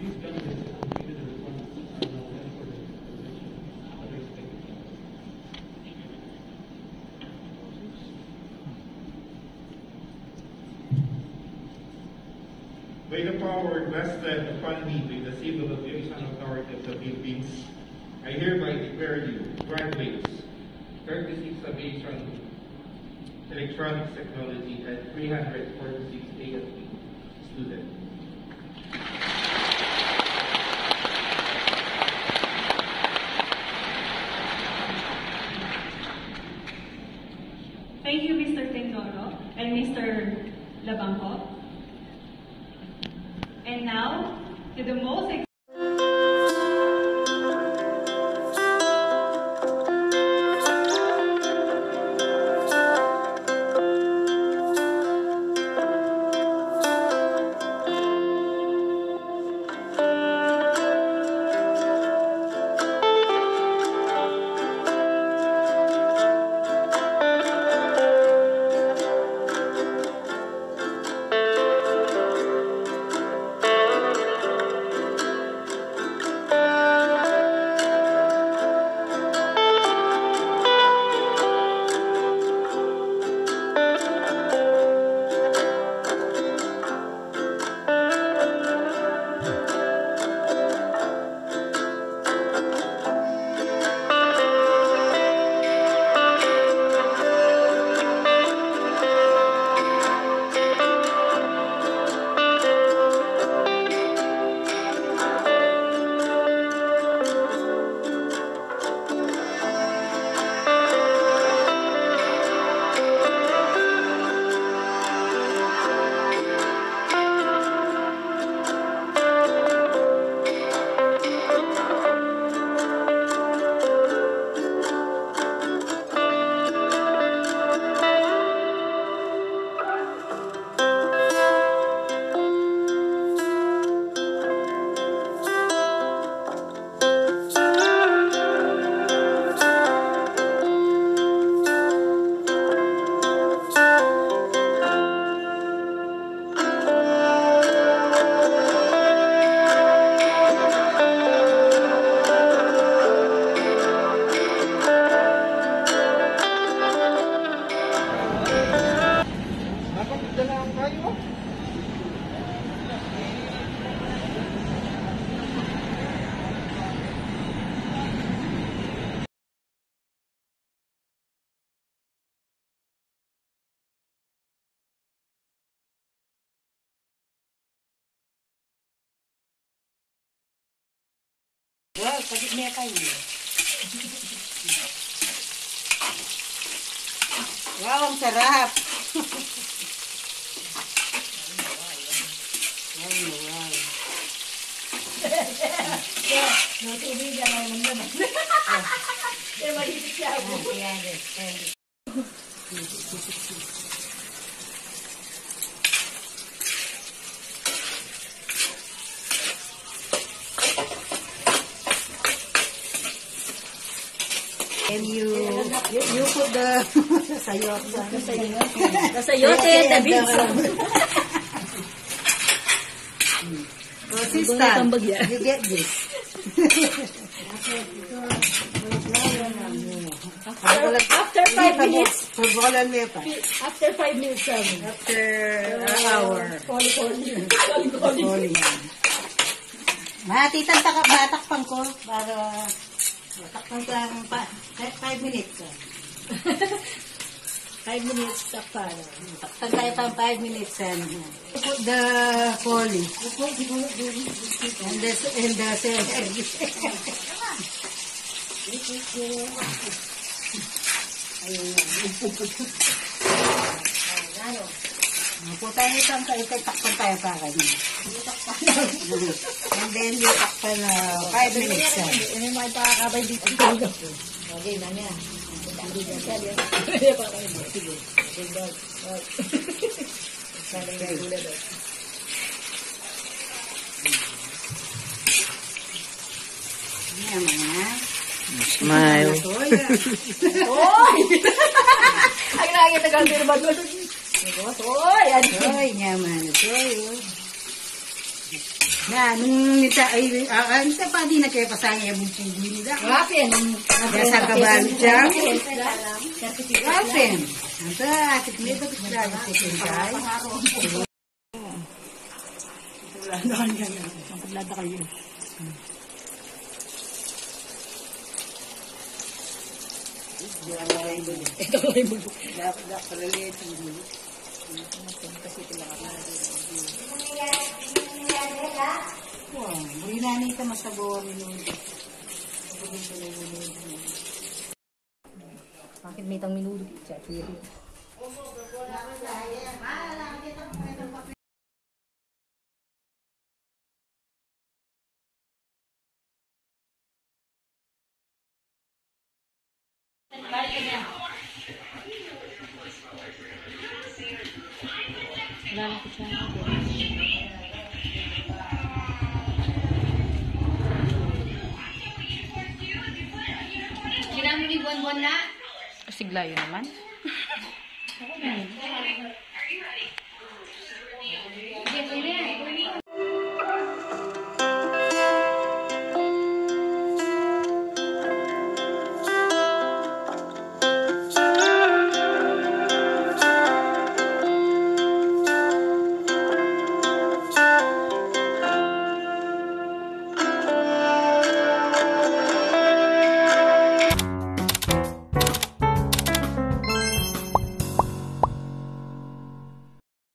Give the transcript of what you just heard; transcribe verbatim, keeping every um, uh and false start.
By the power vested upon me by the civil aviation authority of the Philippines, I hereby declare you graduates, thirty-six Aviation Electronics Technology and three hundred forty-six A S P students. Thank you, Mister Tendoro and Mister Labangco. And now, to the most Wow, pagit niya kayo. Wow, ang sarap. Wow, wow. Yeah, natubig yan ang naman. Kaya mahigit siya ako. Ayan, ayan. And you, you, you put the sayote, the sayote, the sayote, the beans. Consistent, you get this. After, after five minutes. After five minutes. After an hour. Call, call. Matitang batakpan ko para takpan ko ang five minutes. Five minutes takpan. Takpan tayo pang five minutes. Put the foley. And the, and the celery. Ayun. Puta nyo itang takpan tayo pa kanya. And then you takpan uh, five minutes. Ini may pakakabay dito. Okay na niya. Smile. Oy! Ang nakita kang pinabagod. Oy! Oy, nyaman. Oy, Na, nung nita, ay, ah, ah, nita pa di na kaya pasangin yung pugi nila. Wapen. Biasa kabal siya. Wapen. Anta, atik mo ito, pisla, sikin kay. Wala na kanya. Ang paglada kayo. Ito ko yung bubuk. Dapat dapat paraliit yung bubuk. Kasi pala ka na. Wow, burinani ka masabaw ang minuto. Bakit may itang minuto? Siya, tiri. Wala na ko siya. Ginamit ni buwan-buwan na? Sigla yun naman. Ako na.